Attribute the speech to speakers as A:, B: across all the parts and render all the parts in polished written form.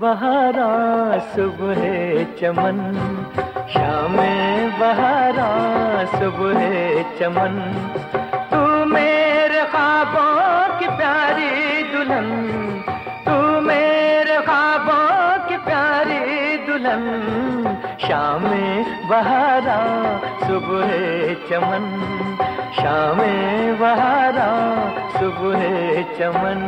A: बहारा सुबह चमन, शामें बहारा सुबह चमन, तू मेरे ख्वाबों की प्यारी दुल्हन, तू मेरे ख्वाबों की प्यारी दुल्हन, शामें बहारा सुबह चमन, शामें बहारा सुबह चमन।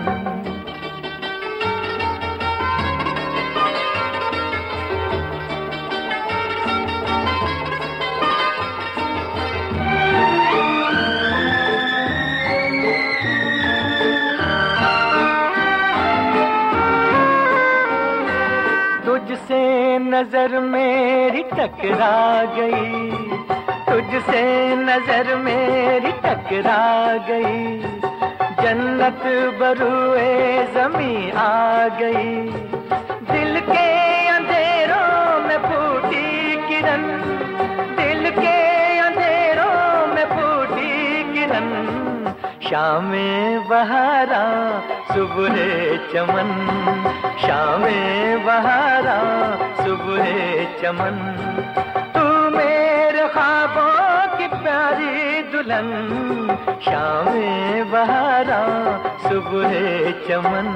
A: तुझसे नजर मेरी टकरा गई, तुझसे नजर मेरी टकरा गई, जन्नत बरूए ज़मीं आ गई, दिल के अंधेरों में फूटी किरण, दिल के अंधेरों में फूटी किरण, शामें बहारा सुबह चमन, शामें बहारा सुबह चमन, तू मेरे ख्वाबों की प्यारी दुल्हन, शामें बहारा सुबह चमन।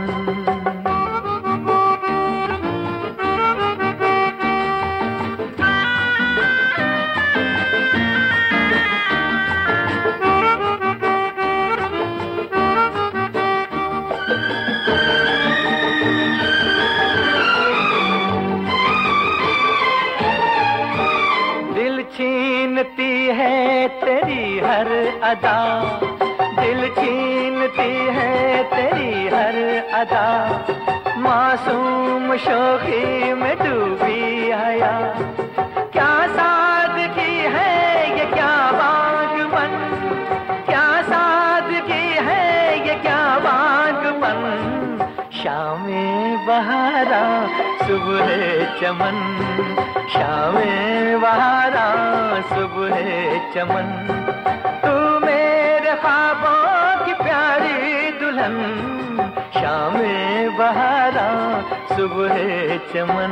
A: छीनती है तेरी हर अदा, दिल छीनती है तेरी हर अदा, मासूम शोखी में डूबी हया, क्या सादगी है ये क्या बागबन, क्या सादगी है ये क्या बागबन, शामें बहारा सुबह चमन, शामें बहारा सुबह चमन, तू मेरे ख्वाबों की प्यारी दुल्हन, शामें बहारा सुबह चमन।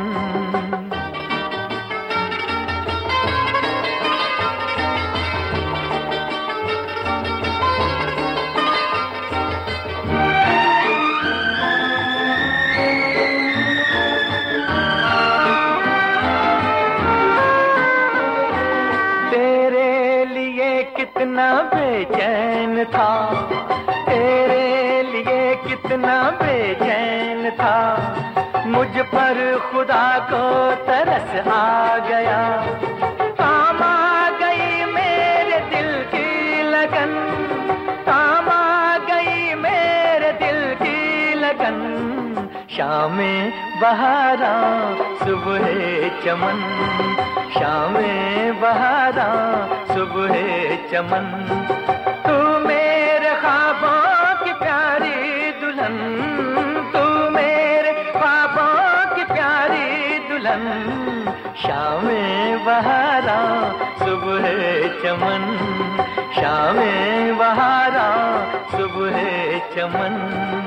A: कितना बेचैन था, तेरे लिए कितना बेचैन था, मुझ पर खुदा को तरस आ गया, काम आ गई मेरे दिल की लगन, काम आ गई मेरे दिल की लगन, शामें बहारा सुबह चमन, शामें बहारा सुबह चमन, तू मेरे ख्वाबों की प्यारी दुल्हन, तू मेरे ख्वाबों की प्यारी दुल्हन, शामें बहारा सुबह चमन, शामें बहारा सुबह चमन।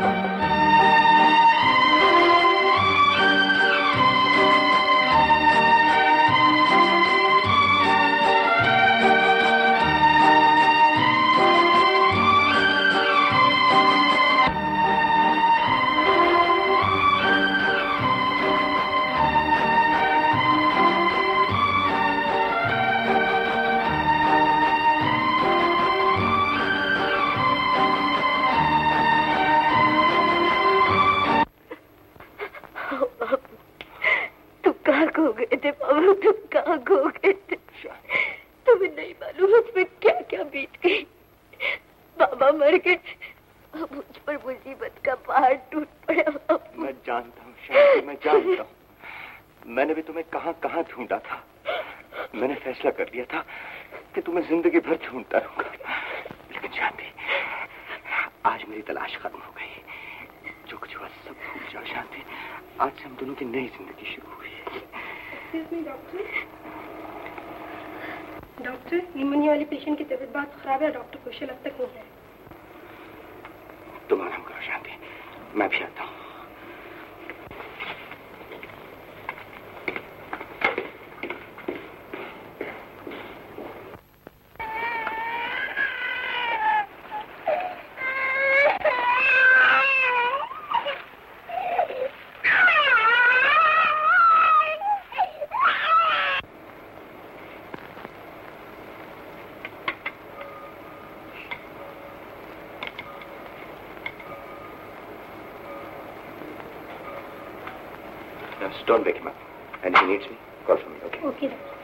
B: तुम्हें नहीं मालूम उसमें क्या क्या बीत गई। बाबा मर गए, अब मुझ पर मुसीबत का पहाड़ टूट पड़ा।
C: मैं जानता हूँ शांति, मैं जानता हूँ। मैंने भी तुम्हें कहाँ कहाँ ढूंढा था। मैंने फैसला कर लिया था कि तुम्हें जिंदगी भर ढूंढता रहूंगा, लेकिन शांति आज मेरी तलाश खत्म हो गई। जो कुछ हुआ सब भूल जाओ शांति। आज से हम दोनों की नई जिंदगी शुरू हुई है।
D: डॉक्टर, निमोनिया वाले पेशेंट की तबीयत बहुत खराब है। डॉक्टर कुशल अब तक नहीं है।
C: तुम आराम करो शांति, मैं भी आता हूँ। Don't wake him up. And if he needs me, call for me, okay?
D: Okay, doctor.